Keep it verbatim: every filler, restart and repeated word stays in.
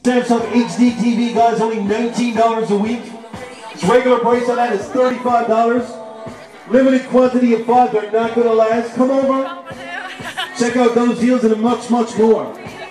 Samsung H D T V, guys, only nineteen dollars a week. Its regular price on that is thirty-five dollars. Limited quantity of five, they're not going to last. Come over, check out those deals and much, much more.